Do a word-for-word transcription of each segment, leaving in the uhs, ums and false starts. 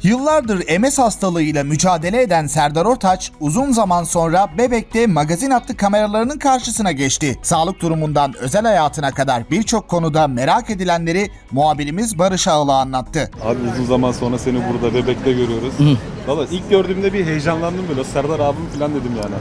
Yıllardır M S hastalığıyla mücadele eden Serdar Ortaç, uzun zaman sonra Bebek'te magazin hattı kameralarının karşısına geçti. Sağlık durumundan özel hayatına kadar birçok konuda merak edilenleri muhabirimiz Barış Ağıl'a anlattı. Abi uzun zaman sonra seni burada Bebek'te görüyoruz. Valla ilk gördüğümde bir heyecanlandım böyle. Serdar abim falan dedim yani.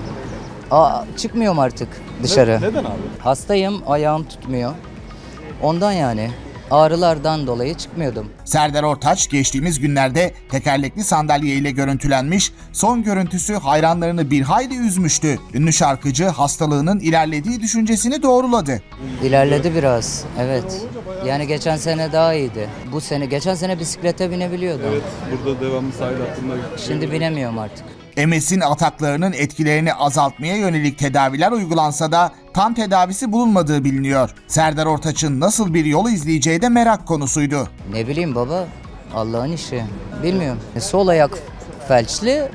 Aa, çıkmıyorum artık dışarı. Ne, neden abi? Hastayım, ayağım tutmuyor. Ondan yani. Ağrılardan dolayı çıkmıyordum. Serdar Ortaç geçtiğimiz günlerde tekerlekli sandalye ile görüntülenmiş, son görüntüsü hayranlarını bir hayli üzmüştü. Ünlü şarkıcı hastalığının ilerlediği düşüncesini doğruladı. İlerledi biraz, evet. Yani geçen sene daha iyiydi. Bu sene, geçen sene bisiklete binebiliyordum. Evet, burada devamlı sahil hattında. Şimdi binemiyorum artık. M S'in ataklarının etkilerini azaltmaya yönelik tedaviler uygulansa da tam tedavisi bulunmadığı biliniyor. Serdar Ortaç'ın nasıl bir yolu izleyeceği de merak konusuydu. Ne bileyim baba, Allah'ın işi. Bilmiyorum. Sol ayak felçli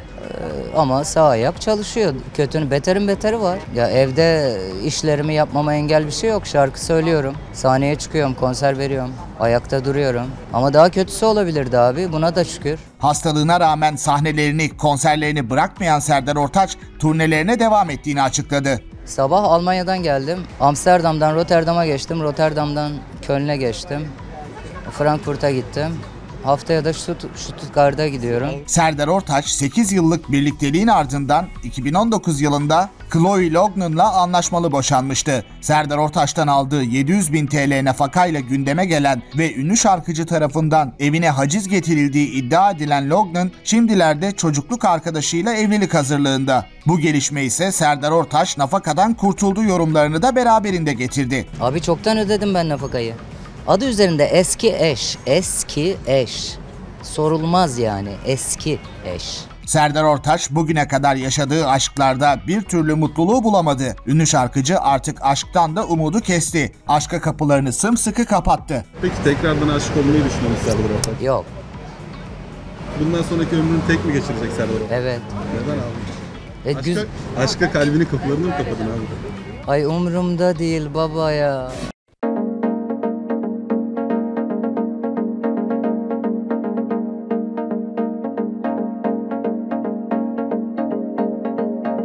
ama sağ ayak çalışıyor. Kötünün beterin beteri var. Ya evde işlerimi yapmama engel bir şey yok. Şarkı söylüyorum. Sahneye çıkıyorum, konser veriyorum. Ayakta duruyorum. Ama daha kötüsü olabilirdi abi. Buna da şükür. Hastalığına rağmen sahnelerini, konserlerini bırakmayan Serdar Ortaç turnelerine devam ettiğini açıkladı. Sabah Almanya'dan geldim. Amsterdam'dan Rotterdam'a geçtim. Rotterdam'dan Köln'e geçtim. Frankfurt'a gittim. Haftaya da Stuttgart'a gidiyorum. Serdar Ortaç sekiz yıllık birlikteliğin ardından iki bin on dokuz yılında Chloe Lognan'la anlaşmalı boşanmıştı. Serdar Ortaç'tan aldığı yedi yüz bin T L nafakayla gündeme gelen ve ünlü şarkıcı tarafından evine haciz getirildiği iddia edilen Lognan, şimdilerde çocukluk arkadaşıyla evlilik hazırlığında. Bu gelişme ise Serdar Ortaç nafakadan kurtuldu yorumlarını da beraberinde getirdi. Abi çoktan ödedim ben nafakayı. Adı üzerinde eski eş, eski eş. Sorulmaz yani, eski eş. Serdar Ortaç bugüne kadar yaşadığı aşklarda bir türlü mutluluğu bulamadı. Ünlü şarkıcı artık aşktan da umudu kesti. Aşka kapılarını sımsıkı kapattı. Peki tekrardan aşık olmayı düşünüyor musun Serdar Ortaç? Yok. Bundan sonraki ömrünü tek mi geçirecek Serdar Ortaç? Evet. Neden abi? E, Aşka, güz- aşka kalbinin kapılarını mı kapadın abi? Ay umurumda değil baba ya.